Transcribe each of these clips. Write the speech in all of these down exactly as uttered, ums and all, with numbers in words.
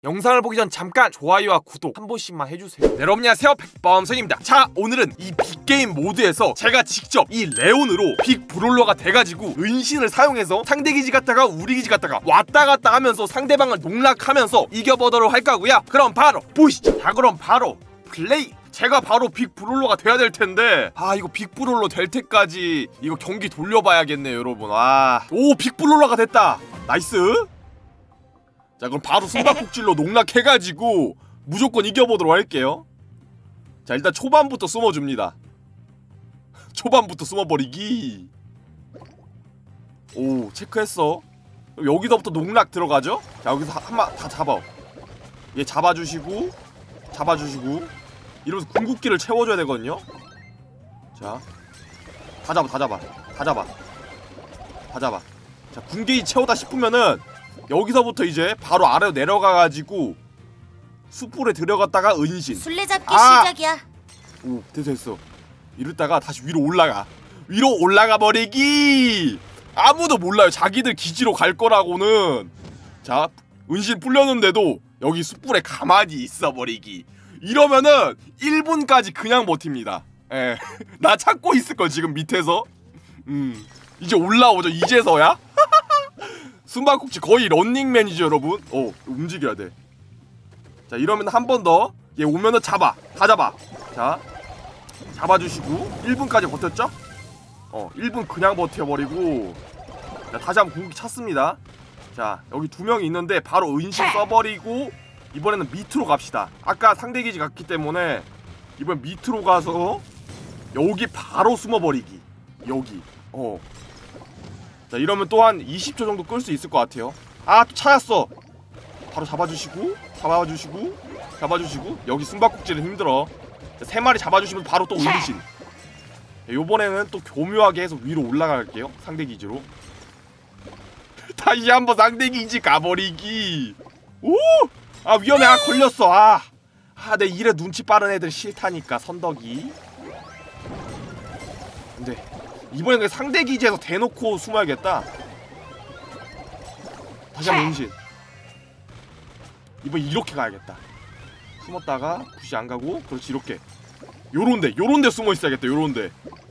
영상을 보기 전 잠깐 좋아요와 구독 한 번씩만 해주세요. 네, 여러분 안녕하세요, 백범선입니다. 자, 오늘은 이 빅게임 모드에서 제가 직접 이 레온으로 빅브롤러가 돼가지고 은신을 사용해서 상대 기지 갔다가 우리 기지 갔다가 왔다 갔다 하면서 상대방을 농락하면서 이겨보도록 할 거고요. 그럼 바로 보시죠. 자, 그럼 바로 플레이! 제가 바로 빅브롤러가 돼야 될 텐데, 아 이거 빅브롤러 될 때까지 이거 경기 돌려봐야겠네요 여러분. 아, 오 빅브롤러가 됐다. 나이스. 자, 그럼 바로 숨바꼭질로 농락해가지고 무조건 이겨보도록 할게요. 자, 일단 초반부터 숨어줍니다. 초반부터 숨어버리기. 오, 체크했어. 여기서부터 농락 들어가죠? 자, 여기서 한마 다 잡아. 얘 잡아주시고 잡아주시고 이러면서 궁극기를 채워줘야 되거든요. 자, 다 잡아 다 잡아 다 잡아 다 잡아. 자, 궁게이 채우다 싶으면은 여기서부터 이제 바로 아래로 내려가가지고 숯불에 들어갔다가 은신. 술래잡기 아! 시작이야. 오, 됐어 됐어. 이러다가 다시 위로 올라가. 위로 올라가 버리기. 아무도 몰라요, 자기들 기지로 갈 거라고는. 자, 은신 풀렸는데도 여기 숯불에 가만히 있어 버리기. 이러면은 일 분까지 그냥 버팁니다. 예. 나 찾고 있을걸 지금 밑에서. 음 이제 올라오죠 이제서야. 숨바꼭질 거의 런닝맨이죠 여러분. 어, 움직여야 돼. 자, 이러면 한 번 더 얘 오면은 잡아. 다 잡아. 자, 잡아주시고 일 분까지 버텼죠? 어, 일 분 그냥 버텨버리고. 자, 다시 한번 궁극기 찼습니다. 자, 여기 두 명이 있는데 바로 은신 써버리고 이번에는 밑으로 갑시다. 아까 상대 기지 갔기 때문에 이번 밑으로 가서 여기 바로 숨어버리기. 여기. 어. 자, 이러면 또 한 이십 초 정도 끌 수 있을 것 같아요. 아, 또 찾았어. 바로 잡아주시고 잡아주시고 잡아주시고. 여기 숨바꼭질은 힘들어. 자, 세 마리 잡아주시면 바로 또 은신. 요번에는 또 교묘하게 해서 위로 올라갈게요, 상대 기지로. 다시 한번 상대 기지 가버리기. 오! 아, 위험해. 아, 걸렸어. 아, 아, 내 일에 눈치 빠른 애들 싫다니까, 선덕이. 근데 이번엔 그냥 상대 기지에서 대놓고 숨어야겠다. 다시 한번 은신. 이번 이렇게 가야겠다. 숨었다가 굳이 안 가고, 그렇지, 이렇게. 요런데, 요런데 숨어 있어야겠다. 요런데.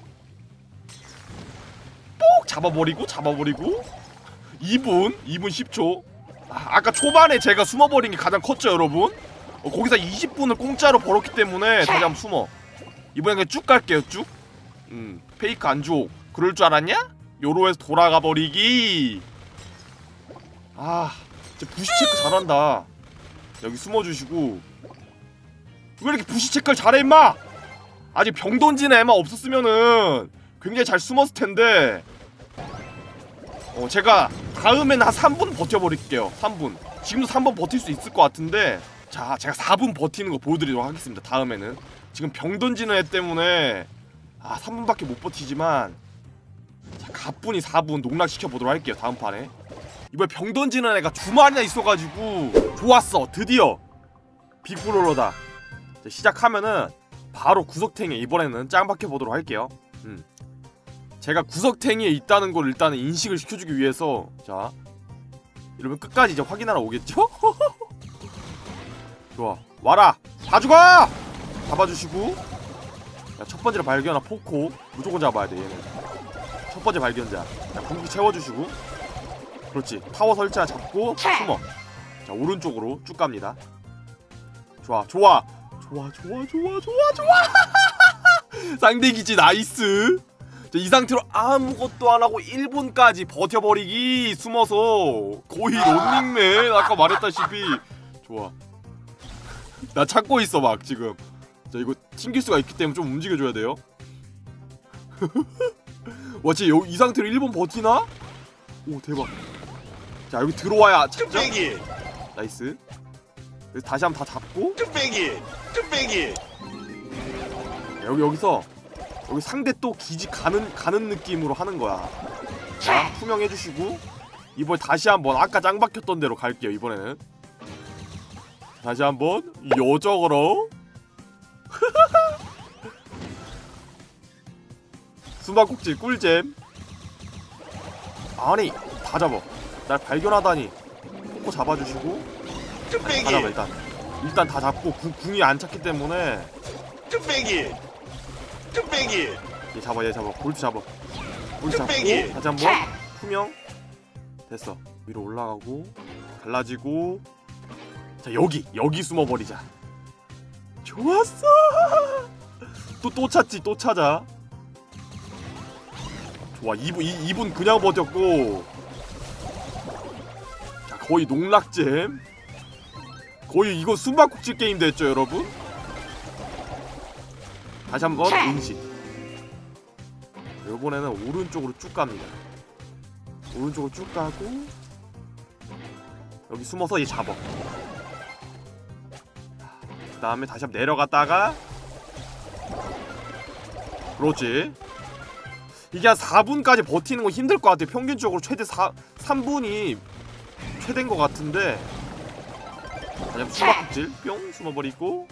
뽁! 잡아버리고, 잡아버리고. 이 분, 이 분 십 초. 아, 아까 초반에 제가 숨어버린 게 가장 컸죠 여러분. 어, 거기서 이십 분을 공짜로 벌었기 때문에 다시 한번 숨어. 이번엔 그냥 쭉 갈게요, 쭉. 음, 페이크 안 줘. 그럴 줄 알았냐? 요로에서 돌아가 버리기. 아, 진짜 부시 체크 잘한다. 여기 숨어주시고. 왜 이렇게 부시 체크를 잘해 임마? 아직 병 던지는 애만 없었으면은 굉장히 잘 숨었을 텐데. 어, 제가 다음에는 한 삼 분 버텨버릴게요. 삼 분. 지금도 삼 분 버틸 수 있을 것 같은데, 자, 제가 사 분 버티는 거 보여드리도록 하겠습니다. 다음에는. 지금 병 던지는 애 때문에 아, 삼 분밖에 못 버티지만, 자, 가뿐히 사 분 농락시켜보도록 할게요, 다음 판에. 이번에 병 던지는 애가 두 마리나 있어가지고 좋았어. 드디어 빅브롤러다. 자, 시작하면은 바로 구석탱이 이번에는 짱 박혀보도록 할게요. 음. 제가 구석탱이에 있다는 걸 일단은 인식을 시켜주기 위해서. 자, 이러면 끝까지 이제 확인하러 오겠죠? 좋아, 와라! 다 죽어! 잡아주시고. 자, 첫 번째로 발견한 포코 무조건 잡아야 돼, 얘는. 첫 번째 발견자. 자, 궁극기 채워주시고. 그렇지, 타워 설치 잡고 숨어. 자, 오른쪽으로 쭉 갑니다. 좋아, 좋아! 좋아, 좋아, 좋아, 좋아, 좋아! 상대 기지 나이스! 이 상태로 아무것도 안하고 일 분까지 버텨버리기. 숨어서 거의 런닝맨. 아까 말했다시피. 좋아. 나 찾고 있어 막 지금. 자, 이거 튕길 수가 있기 때문에 좀 움직여줘야 돼요. 와, 진짜 이 상태로 일 분 버티나? 오, 대박. 자, 여기 들어와야 찾죠? 나이스. 그래서 다시 한번 다 잡고. 뚝배기! 뚝배기! 여기 여기서 여기 상대 또 기지 가는 가는 느낌으로 하는 거야. 자, 투명해주시고 이번에 다시 한번 아까 짱 박혔던 대로 갈게요. 이번에는 다시 한번 여적으로. 숨바꼭질 꿀잼. 아니, 다 잡아. 날 발견하다니. 포코 잡아주시고. 뚝배기 다 잡아 일단. 일단 다 잡고 구, 궁이 안 찼기 때문에 뚝배기 뚝배기 얘 잡아 얘 잡아 골드 잡아 골드 잡고 뚝배기. 다시 한번 투명 됐어. 위로 올라가고 갈라지고 자 여기 여기 숨어버리자. 좋았어. 또 또 찾지 또 찾아. 좋아 이분 이분 그냥 버텼고 자 거의 농락잼 거의 이거 숨바꼭질 게임 됐죠 여러분. 다시 한번 응시. 이번에는 오른쪽으로 쭉 갑니다. 오른쪽으로 쭉 가고 여기 숨어서 얘 잡아. 그 다음에 다시 한번 내려갔다가 그렇지. 이게 한 사 분까지 버티는 거 힘들 것 같아. 평균적으로 최대 사, 삼 분이 최대인 것 같은데 다시 한번 숨바꼭질 뿅 숨어버리고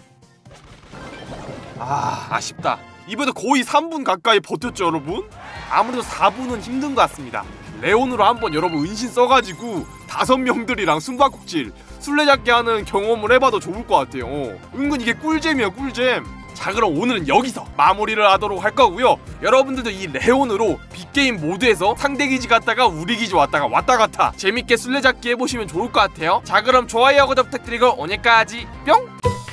아 아쉽다. 이번에 거의 삼 분 가까이 버텼죠 여러분. 아무래도 사 분은 힘든 것 같습니다. 레온으로 한번 여러분 은신 써가지고 다섯 명들이랑 숨바꼭질 술래잡기 하는 경험을 해봐도 좋을 것 같아요. 어. 은근 이게 꿀잼이야 꿀잼. 자 그럼 오늘은 여기서 마무리를 하도록 할 거고요. 여러분들도 이 레온으로 빅게임 모드에서 상대 기지 갔다가 우리 기지 왔다가 왔다 갔다 재밌게 술래잡기 해보시면 좋을 것 같아요. 자 그럼 좋아요 구독 부탁드리고 오늘까지 뿅!